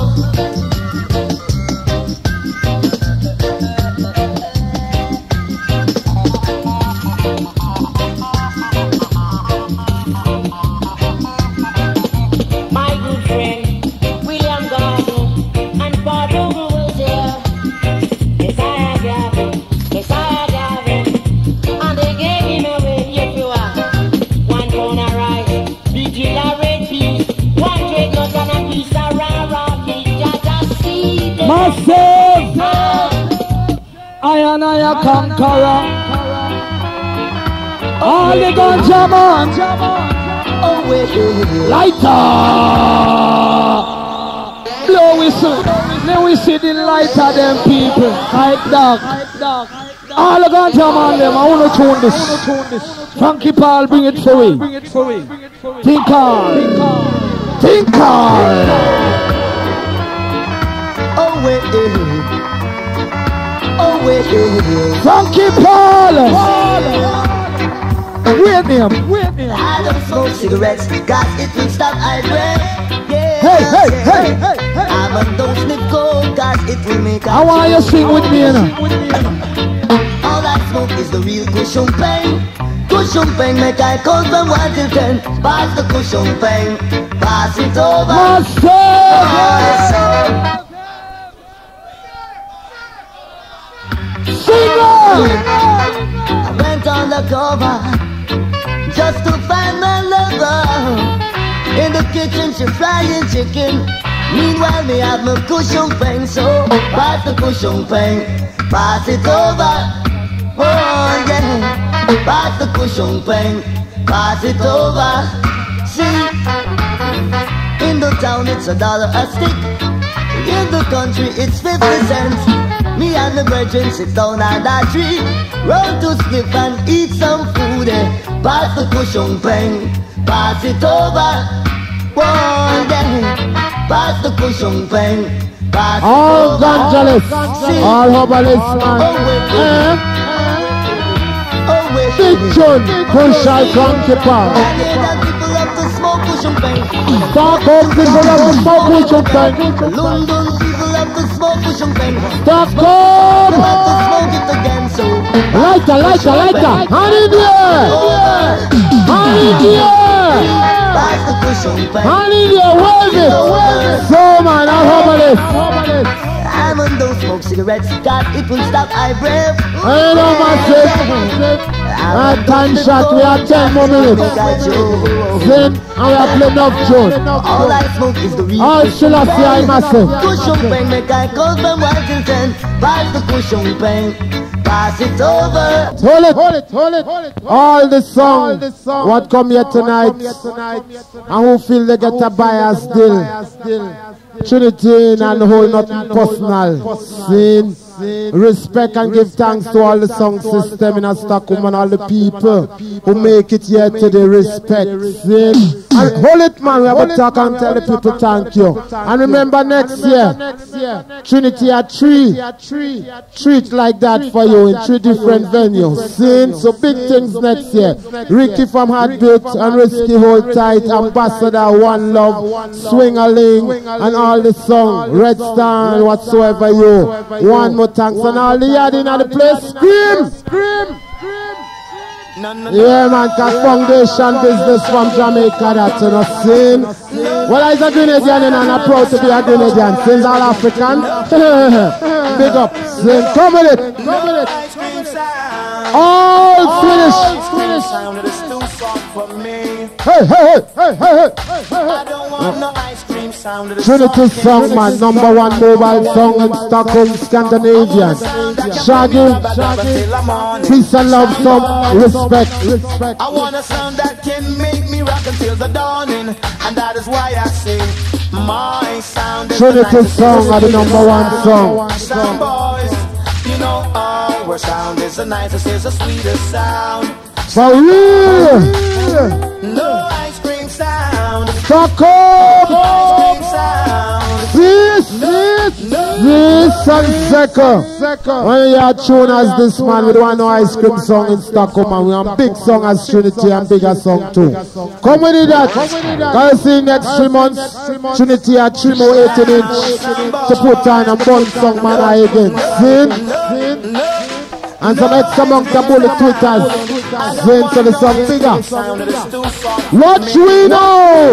My good friend, William Gordon, and Paul Ogle was there. Messiah Gavin, Messiah Gavin, and they gave him away, if you are. One pound of rice, vigil of red peas, one trade nut and a piece of raw raw meat. Just a seed. myself. I and I a conqueror. All the ganja man. Oh, wait, Lighter. Blow whistle. Then we see the lighter them people. Like dog. All the ganja man them. I want to tune this. Funky Paul, bring it for me. Tinker. Tinker. oh, wait, oh, wait, Funky Paul. Wait him. Wait him. I don't smoke cigarettes, cause it will stop I breath. Yeah, Hey, hey, yeah. hey, hey, hey. I don't sniff coke, cause it will make I want you to sing with me, you know. all that smoke is the real cushion pain. Cushion pain make I count from one till ten. Pass the cushion pain, pass it over. Myself. Sing on. I went on the cover just to find my lover. In the kitchen she frying chicken. Meanwhile me have my cushion pain. So pass the cushion pain, pass it over. Oh yeah, pass the cushion pain, pass it over. See, in the town it's a dollar a stick. In the country it's fifty cents. Me and the brethren sit down on that tree, roll to sniff and eat some food. Eh. Pass the cushion pain, pass it over. One day, pass the cushion pain, pass All it over. evangelists, See, all herbalists, man. oh wait, Eh? oh wait, Big tune, Crucial Funky Paul. and yeah, the people love to smoke cushion pain. Stockholm people have to smoke cushion pain. London people love to smoke cushion pain. Stockholm! Love to smoke it again, so Lighter, lighter, lighter. Hand in the air! Hand in the air! pass the cushion pain. Hand in the air, wave it! So man, all herbalists. I'm on those smoke cigarettes, God, it will stop I breath. Hey, no, massive. And time shot, we have ten more minutes. Then, and we have plenty of tune. All I smoke is the real. All still have to I massive. Push on pain, make I call from Washington. Pass the push on pain. Pass it over. Hold it, hold it, hold it, hold it. All the song, what come here tonight, and who feel they get a bias still. Trinity and whole nothing personal. Sin, respect and give thanks to all the sound system in Stockholm and all the people who make it here today. Respect. Sin. And hold it, man. We have to talk and tell the people thank you. And remember next year, Trinity at three. Treat like that for you in three different venues. Sin. So big things next year. Ricky from Heartbeat and Risky Hold Tight, Ambassador, One Love, Swing-a-Ling, and all the song, Red Star and whatsoever you. One more thanks and all the yard in the place. Scream! Scream! Yeah, man, cause foundation business from Jamaica, that's you know, sin. Well, I'm a Grenadian and I'm proud to be a Grenadian. Sin's all African. Big up. Sin. Come with it. Come with it. All Swedish. Hey, hey, hey, hey, hey, hey. Trinity song, man, number one mobile song in Stockholm, Scandinavian. Shaggy, peace and love, some respect. I want a sound that can make me rock until the dawning, and that is why I sing my sound. Trinity song are the number one song. Sound boys, you know our sound is the nicest, is the sweetest sound. For real! No ice cream sound. Stockholm! Ice cream sound. This, this, this and Zeka. When you are tuned as this man, we don't want no ice cream song in Stockholm, and we have big song as Trinity and bigger song too. Come with it, that. Can you see next three months, Trinity had three more eighteen inch to put on and bun song man again. See? And some extra monk to bullet Twitters. Then to the song bigger. What we know?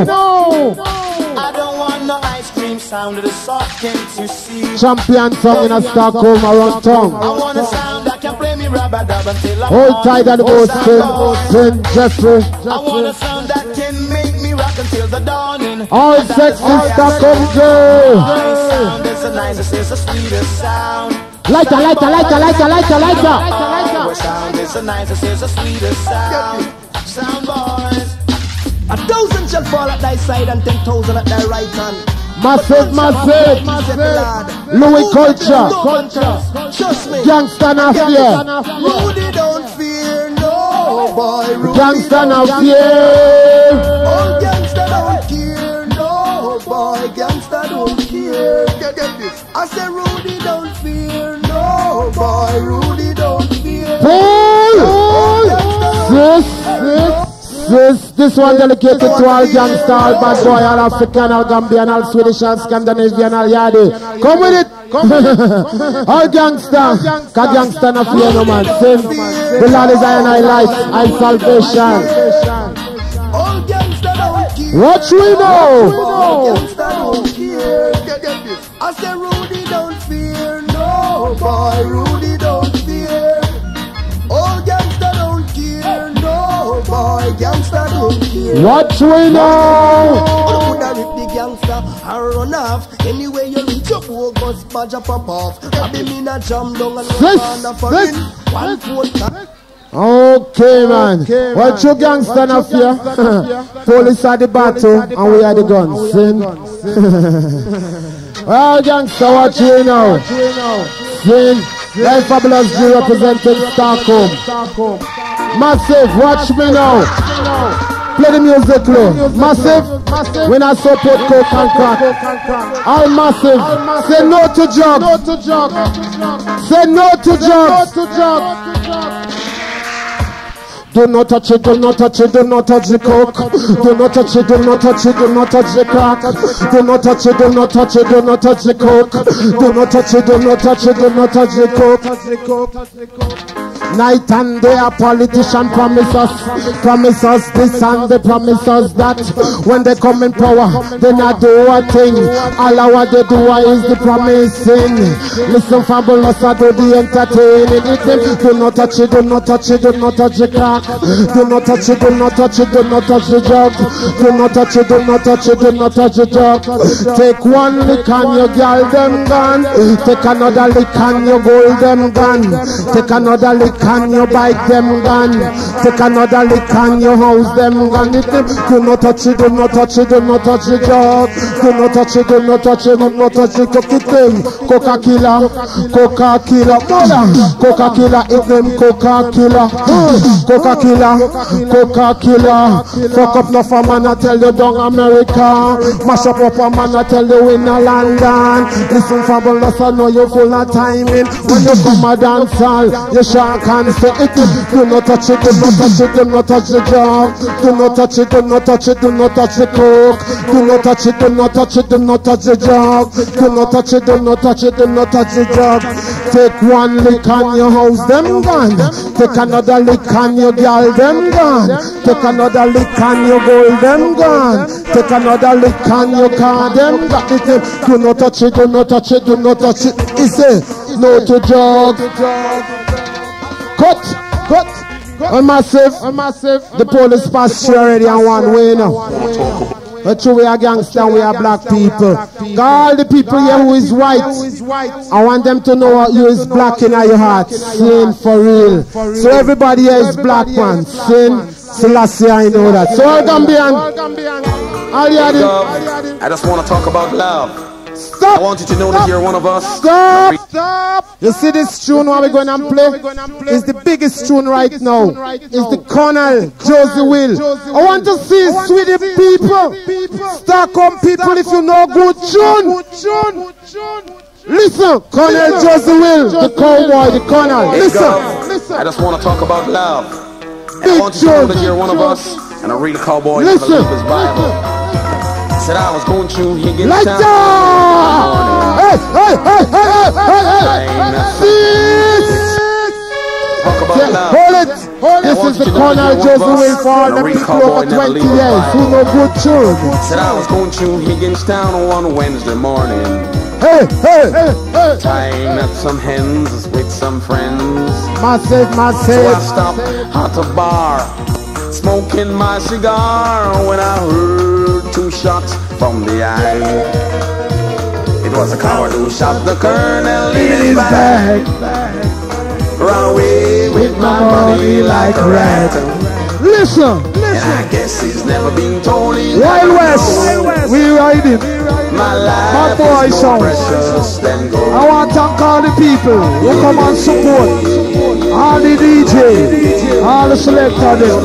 I don't want no ice cream sound of the soft, can't you see? Champion song in a Stockholm around town. I want a sound that can play me rubber dub until I'm hold tight at the Boastin, Jeffrey. I want a sound that can make me rock until the dawning. All sexy Stockholm girl. My sound is the nicest, it's the sweetest sound. Lighter, lighter, lighter, lighter, lighter, lighter. Our sound is the nicest, it's the sweetest sound. Sound boys. A thousand shall fall at thy side and ten thousand at thy right hand. Massive, massive, massive. Louis culture, culture. Trust me. Gangsta na fear. Rudy don't fear no boy. Rudy Gangsta na fear. Oh, gangsta don't care no boy. Gangsta don't care. Get, get this. I say Rudy don't fear no boy. Rudy don't fear. Pull, pull. This, this. This, this one dedicated to all gangster, all bad boy, all African, all Gambian, all Swedish, all Scandinavian, all Yardi. Come with it! All gangster, cause gangster not fear no man. Sin, the Lord is I and I life, I salvation. All gangster don't care. What we know? All gangster don't care. Get, get this. I say Rudy don't fear no boy. Rudy don't fear. All gangster don't care no boy. Gangster don't care. What we know? Oh, would I rip the gangster and run off? Anyway you reach up, oh, bus badge up pop off. I be me na jam down and This, this, one foot. Okay, man. Okay, what you gangster na fear? Police are the battle and we are the guns. Sin. Well, gangster, what you know? Sin. Life Fabulous G representing Stockholm. Massive, watch me now. Play the music, low. Massive, when I support coke and crack. All massive, say no to drugs. Say no to drugs. Do not touch it, do not touch it, do not touch the coke. Do not touch it, do not touch it, do not touch the crack. Do not touch it, do not touch it, do not touch the coke. Do not touch it, do not touch it, do not touch the coke. Night and day a politician promise us, promise us this and they promise us that. When they come in power, they not do a thing. All of what they do is the promising. Listen, fabulous, I do the entertaining. Do not touch it, do not touch it, do not touch the crack. Do not touch it, do not touch it, do not touch the jug. Do not touch it, do not touch it, do not touch the jug. Take one lick and your girl them gone. Take another lick and your gold them gone. Take another lick and your bike them gone. Take another lick and your house them gone. Do not touch it, do not touch it, do not touch the jug. Do not touch it, do not touch it, do not touch the cookie thing. Coca killer, Coca killer, mother. Coca killer, it them Coca killer. Coca killer, Coca killer. Fuck up no for man, I tell you down America. Mash up up a man, I tell you in a London. Listen fabulous, I know you full of timing. When you come a dance hall, you sure can say it. Do not touch it, do not touch it, do not touch the jug. Do not touch it, do not touch it, do not touch the coke. Do not touch it, do not touch it, do not touch the jug. Do not touch it, do not touch it, do not touch the jug. Take one lick on your house, them gone. Take another lick on your girl, them gone. Take another lick on your gold, them gone. Take another lick on your car, them got it. Do not touch it, do not touch it, do not touch it. He say, no to jug. Cut, cut. A massive, a massive. The police passed you already on one way now. But true, we are gangsters, we are black people. All the people here who is white, I want them to know what you is black in your heart. Sin for real. So everybody here is black, man. Sin, Selassie, I know that. So all Gambian, all you I just want to talk about love. Stop! I want you to know that you're one of us. Stop! Stop! You see this tune what we're going to play? It's the biggest tune right now. It's the Colonel Josie Will. I want to see Sweden people, Stockholm people, if you know good tune. Listen, Colonel Josie Will, the cowboy, the Colonel. Listen. I just want to talk about love. And I want you to know that you're one of us. And I read a cowboy from the Luther's Bible. Said I was going through Higgins like town. Hey, hey, hey, hey, hey, hey, Talk about love. Hold it, hold it. This is the Colonel Josie Will for the people over twenty years who know good tune. Said I was going through Higgins town on Wednesday morning. Hey, hey, hey, hey. Tying up some hens with some friends. Massive, massive. So I stopped at a bar, smoking my cigar, when I heard two shots from the eye. It was a coward who shot the colonel in his back. Run away with my money like a rat. Listen, listen. And I guess he's never been told he Wild West, we riding. My life My boy is more precious than gold. I want to thank all the people who come and support. All the D Js, all the selectors.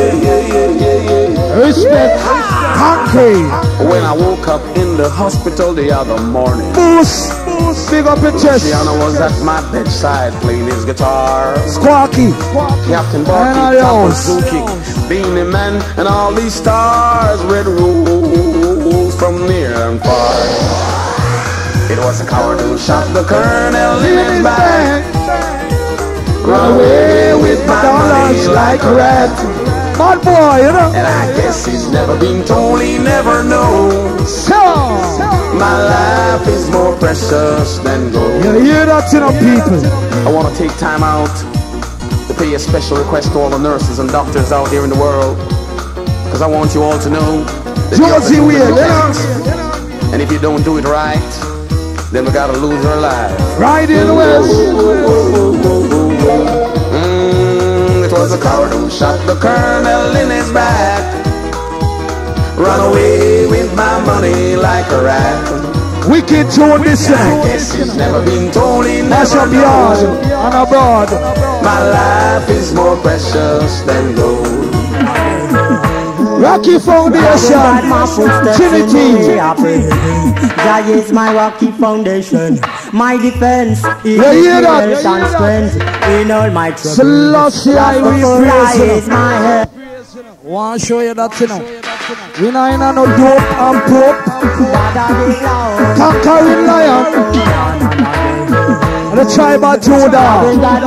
Respect, country. When I woke up in the hospital the other morning, Boost, big up your chest. Luciano was at my bedside playing his guitar. Squawky, Captain Barky, Topper, Zuki, Beanie Man, and all these stars. Red rose from near and far. It was a coward who shot the colonel in his back. Run away with my money like a rat. Bad boy, you know. And I guess he's never been told, he never knows. So, my life is more precious than gold. you hear that, you know, people? I want to take time out to pay a special request to all the nurses and doctors out there in the world, because I want you all to know that Josie Will, you know. and if you don't do it right, then we gotta lose our lives. Right in the West. Mm, it was a coward who shot the colonel in his back. Run away with my money like a rat. Wicked tune this I song. guess he's never been told, he Mash never up yard knows. and abroad. My life is more precious than gold. Rocky Foundation, Trinity. That is my rocky foundation. My defense is Yeah, hear that? strength and strength in all my troubles. Selassie, I will praise you. my head. Want to show you that, you know. We not in a no dope and pope. Conquering lion. And The tribe of Judah.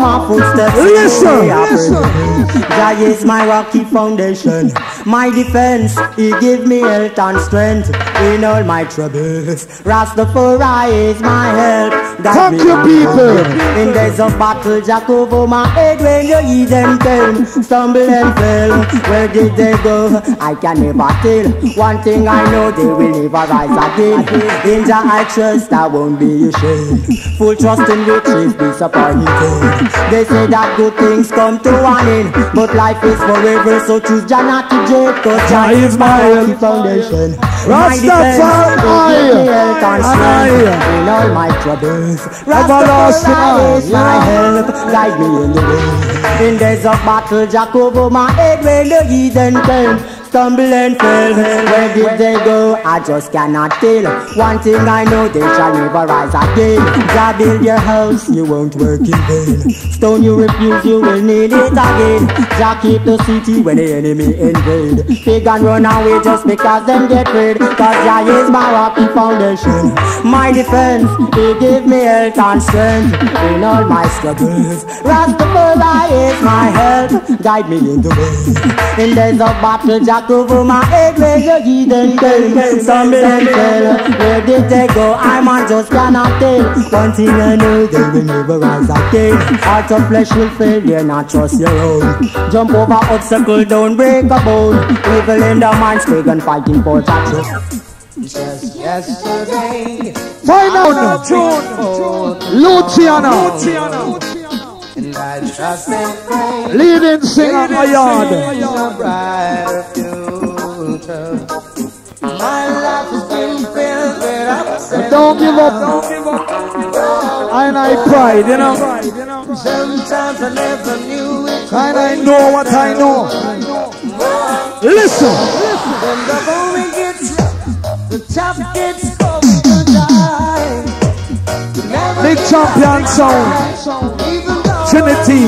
Listen, listen. Jah is my rocky foundation, my defense. He give me health and strength in all my troubles. Rastafari is my help. Thank you, people. In days of battle, Jack over my head when the heathen came, stumble and fell. Where did they go? I can never tell. One thing I know, they will never rise again. In Jah I trust, I won't be ashamed. Full trust in riches, disappointed. They say that good things come to an end, but life is forever, so choose Jah not to joke. Cause Jah is my foundation, my defense, health and strength in all my troubles. Rastafari is my help, guide me in the way. In days of battle, Jack over my head when the heathen came, stumble and fell. Where did they go? I just cannot tell. One thing I know, they shall never rise again. Jah build your house, you won't work in vain. Stone you refuse, you will need it again. Jah keep the city when the enemy invade. Pagan run away just because them get rid. Cause Jah is my rocky foundation, my defense. He give me health and strength in all my struggles. Rastafari is my help, guide me in the way. In days of battle, Jah over my head where the heathen came, stumble and fell. Where did they go? I man just cannot tell. One thing I know, they will never rise again. Heart of flesh will fail, you not trust your own. Jump over obstacle, don't break a bone. Evil in the mind, pagan fighting for touch. Just yesterday, Final tune, Luciano, and I trust and pray, leading singer a yard. a brighter future. My life has been filled with ups and Don't give up, don't give up. And I pride, you know. sometimes I never knew it. And I know what I know. Listen. When the going gets the top gets over the time. Big champion sound. Trinity.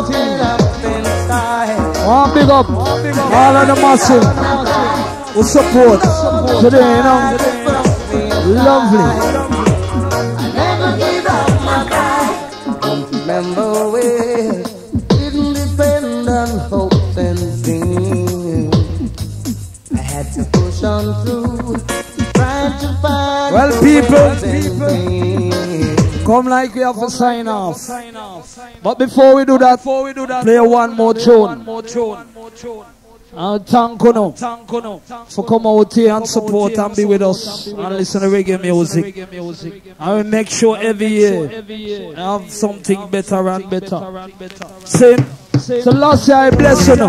One big up. All of the muscle. Who support today, you know. Lovely. I never gave up my fight. Don't remember where. Didn't depend on hopes and dreams. I had to push on through, trying to find. Well, people, come like we have to sign off. But before we do that, play one more tune. And thank you for coming out here and support and be with us and listen to reggae music. And we make sure every year I have something better and better. Say, so last year I bless you now.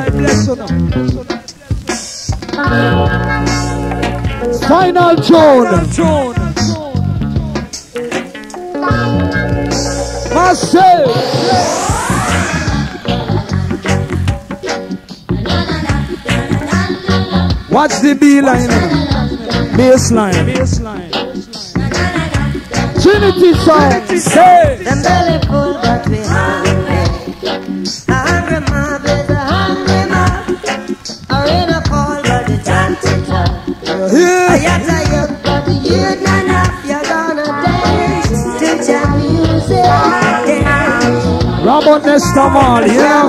Final tune. Marcel. Watch the B line, bass line. Trinity Sound System. Them belly full but we hungry. A hungry mob is a hungry mob. Or in a cold but the temperature. Yeah. I yet I yet but the youth not enough. You're gonna dance to jam music. Robert Nestamal, you know.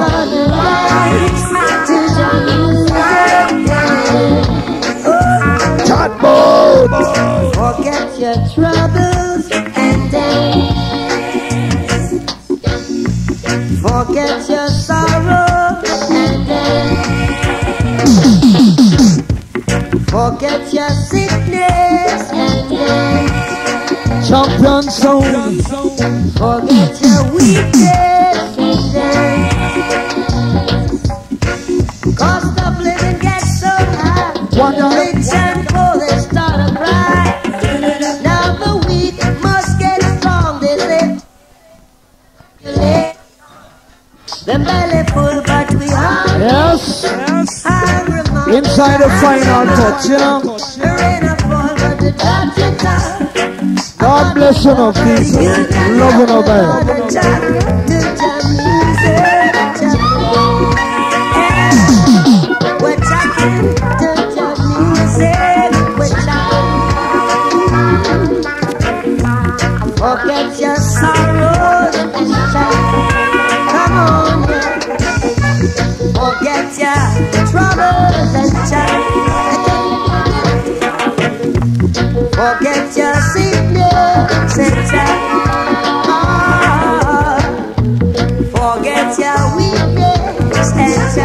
Forget your troubles and dance. Forget your sorrow and dance. Forget your sickness and dance. Champion sound. Forget your weakness and dance. Cost of living gets so high. Rich and poor, they start to cry. Now the weak must get strong, they say. Them belly full, but we are. Yes. Inside the final touch, you know. God bless you, no people. Love you, no bad. Forget your sorrows Forget your sickness and oh, forget your weakness and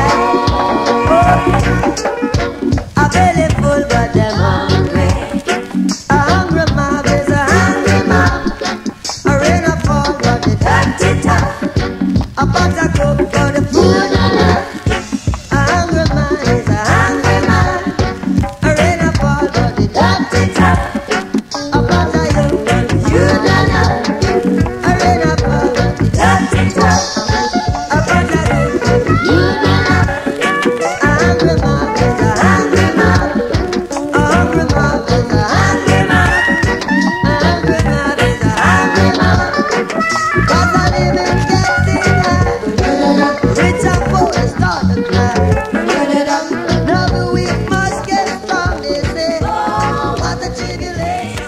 oh, a belly full but them hungry. A hungry mob is a hungry mob. A rain a fall but the dirty top. A pot of cook for the food and love. A hungry man is a hungry man. A rain a fall but the dirty top. A pot of you for the food and love. A rain a fall but the dirty top. A pot of you for the food and love. A hungry man is a hungry man. A hungry man is a hungry man. A hungry man is a hungry man. 'Cause I live in getting high. Rich and poor start to climb. Now the weak must get strong, they say. Oh, what a tribulation.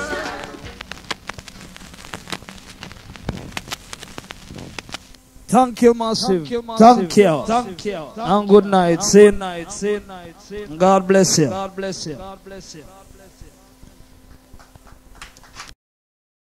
Thank you, massive. Thank you. Thank you. And good night. Say night. Say night. God bless you. God bless you. God bless you.